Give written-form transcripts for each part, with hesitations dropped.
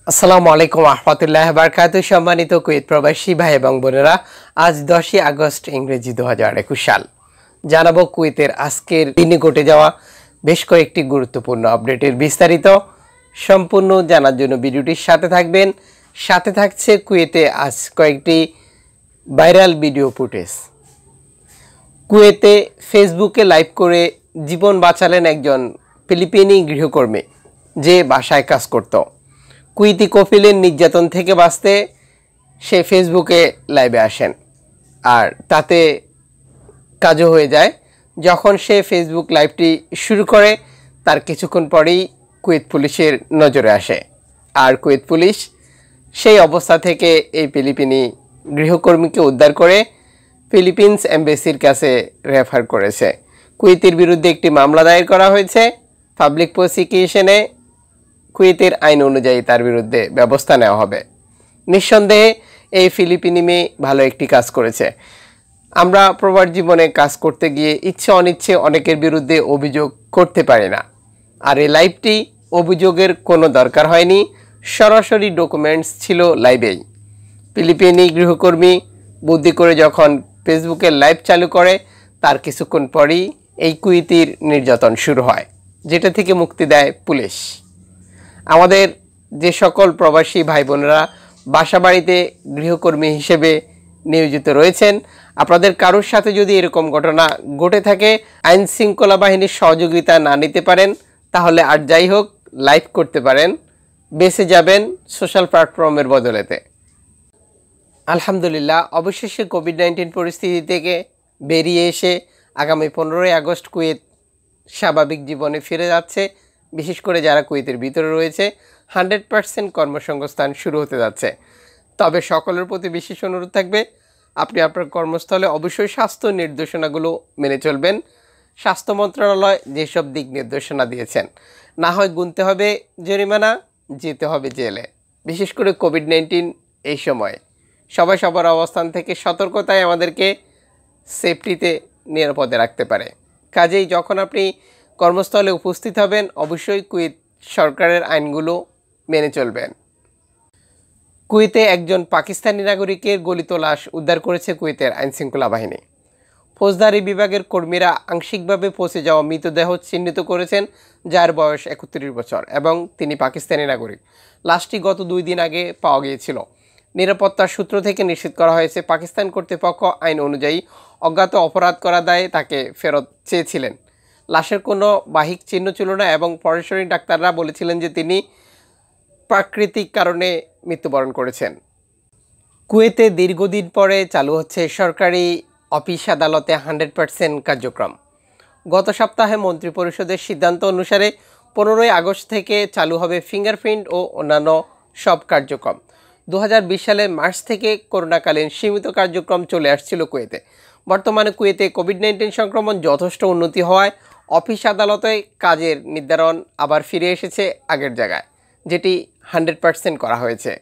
আসসালামুআলাইকুম রহমতুল্লাহ বারাকাতুহু। সম্মানিত কুয়েত প্রবাসী ভাই এবং বোনেরা, আজ 10ই আগস্ট ইংরেজি 2021 সাল। জানাবো কুয়েতের আজকের দিনে ঘটে যাওয়া বেশ কয়েকটি গুরুত্বপূর্ণ আপডেটের বিস্তারিত। সম্পূর্ণ জানার জন্য ভিডিওটির সাথে থাকবেন। সাথে থাকছে কুয়েতে আজ কয়েকটি ভাইরাল ভিডিও ফুটেজ। কুয়েতে ফেসবুকে লাইভ করে জীবন বাঁচালেন একজন ফিলিপিনি গৃহকর্মী যে বাসায় কাজ করত। কুয়েতি কফিলের নির্যাতন থেকে বাঁচতে সে ফেসবুকে লাইভে আসেন, আর তাতে কাজও হয়ে যায়। যখন সে ফেসবুক লাইভটি শুরু করে তার কিছুক্ষণ পরেই কুয়েত পুলিশের নজরে আসে, আর কুয়েত পুলিশ সেই অবস্থা থেকে এই ফিলিপিনি গৃহকর্মীকে উদ্ধার করে ফিলিপিন্স এমবেসির কাছে রেফার করেছে। কুয়েতের বিরুদ্ধে একটি মামলা দায়ের করা হয়েছে। পাবলিক প্রসিকিউশনে কুয়েতের আইন অনুযায়ী তার বিরুদ্ধে ব্যবস্থা নেওয়া হবে। নিঃসন্দেহে এই ফিলিপিনি মেয়ে ভালো একটি কাজ করেছে। আমরা প্রবাস জীবনে কাজ করতে গিয়ে ইচ্ছে অনিচ্ছে অনেকের বিরুদ্ধে অভিযোগ করতে পারি না, আর এই লাইভটি অভিযোগের কোনো দরকার হয়নি, সরাসরি ডকুমেন্টস ছিল লাইভেই। ফিলিপিনি গৃহকর্মী বুদ্ধি করে যখন ফেসবুকে লাইভ চালু করে তার কিছুক্ষণ পরই এই কুয়েতির নির্যাতন শুরু হয়, যেটা থেকে মুক্তি দেয় পুলিশ। আমাদের যে সকল প্রবাসী ভাই বোনেরা বাসা বাড়িতে গৃহকর্মী হিসেবে নিয়োজিত রয়েছেন, আপনাদের কারোর সাথে যদি এরকম ঘটনা ঘটে থাকে, আইন শৃঙ্খলা বাহিনীর সহযোগিতা না নিতে পারেন, তাহলে আর যাই হোক লাইভ করতে পারেন, বেঁচে যাবেন সোশ্যাল প্ল্যাটফর্মের বদলেতে। আলহামদুলিল্লাহ, অবশেষে কোভিড-19 পরিস্থিতি থেকে বেরিয়ে এসে আগামী 15ই আগস্ট কুয়েত স্বাভাবিক জীবনে ফিরে যাচ্ছে। বিশেষ করে যারা কুয়েতের ভিতরে রয়েছে 100% কর্মসংস্থান শুরু হতে যাচ্ছে। তবে সকলের প্রতি বিশেষ অনুরোধ থাকবে, আপনি আপনার কর্মস্থলে অবশ্যই স্বাস্থ্য নির্দেশনাগুলো মেনে চলবেন। স্বাস্থ্য মন্ত্রণালয় যেসব দিক নির্দেশনা দিয়েছেন, না হয় গুনতে হবে জরিমানা, যেতে হবে জেলে। বিশেষ করে কোভিড-19 এই সময় সবাই সবার অবস্থান থেকে সতর্কতায় আমাদেরকে সেফটিতে নিরাপদে রাখতে পারে। কাজেই যখন আপনি কর্মস্থলে উপস্থিত হবেন, অবশ্যই কুয়েত সরকারের আইনগুলো মেনে চলবেন। কুয়েতে একজন পাকিস্তানি নাগরিকের গলিত লাশ উদ্ধার করেছে কুয়েতের আইনশৃঙ্খলা বাহিনী। ফৌজদারি বিভাগের কর্মীরা আংশিকভাবে পচে যাওয়া মৃতদেহ চিহ্নিত করেছেন, যার বয়স 31 বছর এবং তিনি পাকিস্তানি নাগরিক। লাশটি গত 2 দিন আগে পাওয়া গিয়েছিল। নিরাপত্তার সূত্র থেকে নিশ্চিত করা হয়েছে, পাকিস্তান কর্তৃপক্ষ আইন অনুযায়ী অজ্ঞাত অপরাধ করা দায়ে তাকে ফেরত চেয়েছিলেন। লাশের কোনো বাহ্যিক চিহ্ন ছিল না এবং ফরেনসিক ডাক্তাররা বলেছিলেন যে তিনি প্রাকৃতিক কারণে মৃত্যুবরণ করেছেন। কুয়েতে দীর্ঘদিন পরে চালু হচ্ছে সরকারি অফিস আদালতে 100% কার্যক্রম। গত সপ্তাহে মন্ত্রিপরিষদের সিদ্ধান্ত অনুসারে 15ই আগস্ট থেকে চালু হবে ফিঙ্গারপ্রিন্ট ও অন্যান্য সব কার্যক্রম। 2020 সালের মার্চ থেকে করোনাকালীন সীমিত কার্যক্রম চলে আসছিল কুয়েতে। বর্তমানে কুয়েতে কোভিড-19 সংক্রমণ যথেষ্ট উন্নতি হওয়ায় অফিস আদালতে কাজের নির্ধারণ আবার ফিরে এসেছে আগের জায়গায়, যেটি 100% করা হয়েছে।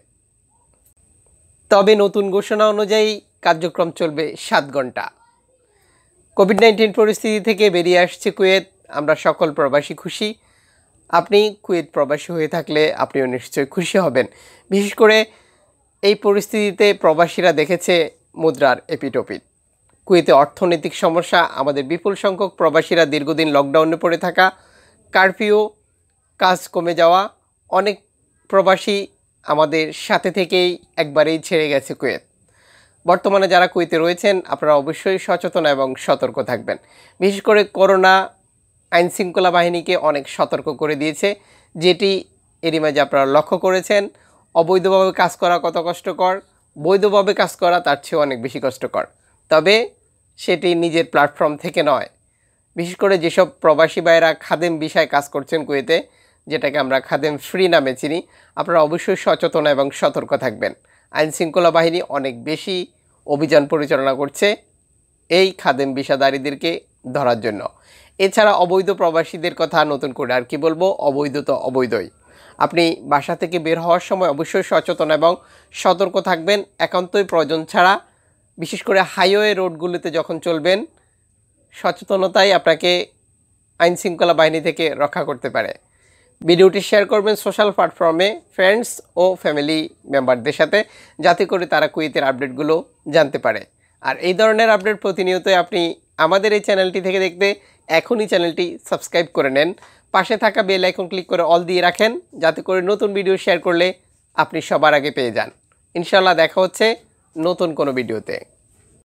তবে নতুন ঘোষণা অনুযায়ী কার্যক্রম চলবে 7 ঘন্টা। কোভিড-19 পরিস্থিতি থেকে বেরিয়ে আসছে কুয়েত। আমরা সকল প্রবাসী খুশি। আপনি কুয়েত প্রবাসী হয়ে থাকলে আপনিও নিশ্চয়ই খুশি হবেন। বিশেষ করে এই পরিস্থিতিতে প্রবাসীরা দেখেছে মুদ্রার এপিটোপিট। কুয়েতে অর্থনৈতিক সমস্যা, আমাদের বিপুল সংখ্যক প্রবাসীরা দীর্ঘদিন লকডাউনে পড়ে থাকা, কারফিউ, কাজ কমে যাওয়া, অনেক প্রবাসী আমাদের সাথে থেকেই একবারেই ছেড়ে গেছে কুয়েত। বর্তমানে যারা কুয়েতে রয়েছেন আপনারা অবশ্যই সচেতন এবং সতর্ক থাকবেন। বিশেষ করে করোনা আইনশৃঙ্খলা বাহিনীকে অনেক সতর্ক করে দিয়েছে, যেটি এরই মাঝে আপনারা লক্ষ্য করেছেন। অবৈধভাবে কাজ করা কত কষ্টকর, বৈধভাবে কাজ করা তার চেয়েও অনেক বেশি কষ্টকর। তবে সেটি নিজের প্ল্যাটফর্ম থেকে নয়। বিশেষ করে যেসব প্রবাসী ভাইয়েরা খাদেম বিষয়ে কাজ করছেন কুয়েতে, যেটাকে আমরা খাদেম ফ্রি নামে চিনি, আপনারা অবশ্যই সচেতন এবং সতর্ক থাকবেন। আইনশৃঙ্খলা বাহিনী অনেক বেশি অভিযান পরিচালনা করছে এই খাদেম বিষাদারীদেরকে ধরার জন্য। এছাড়া অবৈধ প্রবাসীদের কথা নতুন করে আর কি বলবো, অবৈধ তো অবৈধই। আপনি বাসা থেকে বের হওয়ার সময় অবশ্যই সচেতন এবং সতর্ক থাকবেন। একান্তই প্রয়োজন ছাড়া, বিশেষ করে হাইওয়ে রোডগুলোতে যখন চলবেন, সচেতনতাই আপনাকে আইনশৃঙ্খলা বাহিনী থেকে রক্ষা করতে পারে। ভিডিওটি শেয়ার করবেন সোশ্যাল প্ল্যাটফর্মে ফ্রেন্ডস ও ফ্যামিলি মেম্বারদের সাথে, যাতে করে তারা কুয়েতের আপডেটগুলো জানতে পারে। আর এই ধরনের আপডেট প্রতিনিয়তই আপনি আমাদের এই চ্যানেলটি থেকে দেখতে এখনই চ্যানেলটি সাবস্ক্রাইব করে নেন। পাশে থাকা বেল আইকন ক্লিক করে অল দিয়ে রাখেন, যাতে করে নতুন ভিডিও শেয়ার করলে আপনি সবার আগে পেয়ে যান। ইনশাআল্লাহ দেখা হচ্ছে নতুন কোনো ভিডিওতে।